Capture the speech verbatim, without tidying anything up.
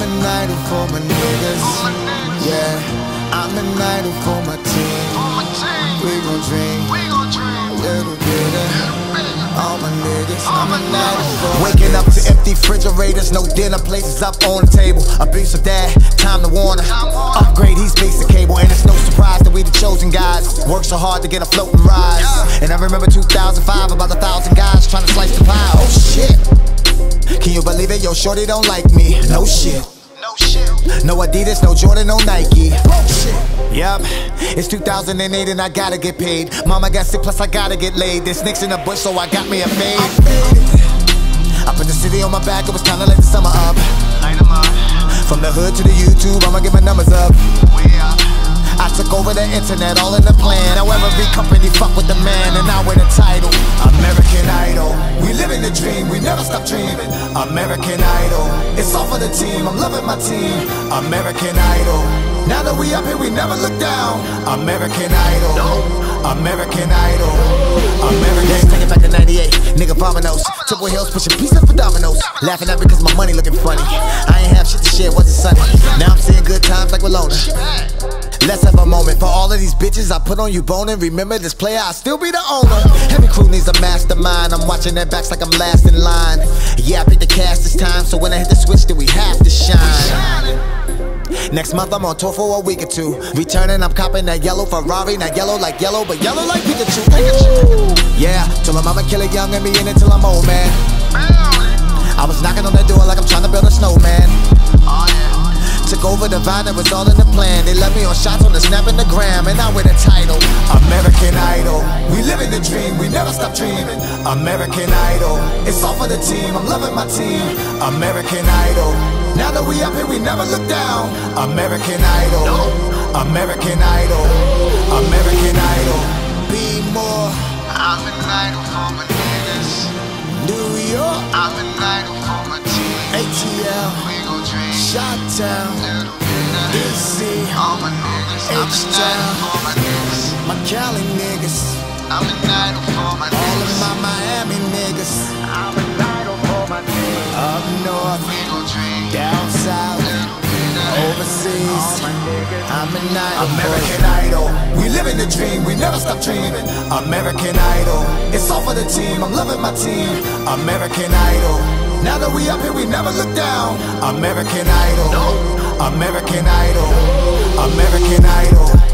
an idol for my niggas. Yeah, I'm an idol for my team. We gon' dream a little bit. All my niggas, I'm an idol for waking up to empty refrigerators, no dinner places up on the table. Abuse of that, time to warn her. Upgrade, he's basic cable, and it's no surprise that we the chosen guys. Work so hard to get a float and rise. And I remember two thousand five, about a thousand guys trying to slice the pie. Oh shit, can you believe it? Yo, shorty don't like me. No shit. no shit. No Adidas, no Jordan, no Nike. Bullshit. Yup, it's two thousand eight and I gotta get paid. Mama got sick, plus I gotta get laid. There's snakes in the bush, so I got me a fade. I put the city on my back, it was kinda like the summer up. From the hood to the YouTube, I'ma get my numbers up. I took over the internet, all in the plan. Now every company fuck with the man, and now we're the title. American Idol, we living the dream, we never stop dreaming. American Idol, it's all for the team, I'm loving my team. American Idol, now that we up here, we never look down. American Idol, American Idol, American. Take it back to ninety-eight, nigga Vominos. Triple Hills pushing pieces for dominoes. Laughing at me cause my money looking funny. I ain't have shit to share, wasn't sunny. Now I'm seeing good times like Walona. Let's have a moment for all of these bitches I put on you bone, and remember this player, I'll still be the owner. Heavy crew needs a mastermind, I'm watching their backs like I'm last in line. Yeah, I picked the cast this time, so when I hit the switch then we have to shine. Next month I'm on tour for a week or two. Returning, I'm copping that yellow Ferrari. Not yellow like yellow, but yellow like Pikachu. Ooh. Yeah, till I'm I'ma kill it young and be in it till I'm old, man. I was knocking on that door like I'm trying to build a snowman. Took over the vibe, that was all in the plan. They left me on shots on the snap and the gram, and now we're the title. American Idol, we living the dream, we never stop dreaming. American Idol, it's all for the team, I'm loving my team. American Idol, now that we up here, we never look down. American Idol, American Idol, American Idol. Be more. I'm an idol for my niggas. New York, I'm an idol for my team. A T L, We gon' dream Chi-Town, little bit. D C, All my niggas, I'm an idol for my niggas. my Cali niggas, I'm an idol for my all of niggas. my Miami niggas. I'm an idol for my niggas. Up north, We gon' dream down south, little bit. overseas. I'm an idol. American Idol, we living the dream, we never stop dreaming. American Idol, it's all for the team, I'm loving my team. American Idol, now that we up here, we never look down. American Idol, American Idol, American Idol.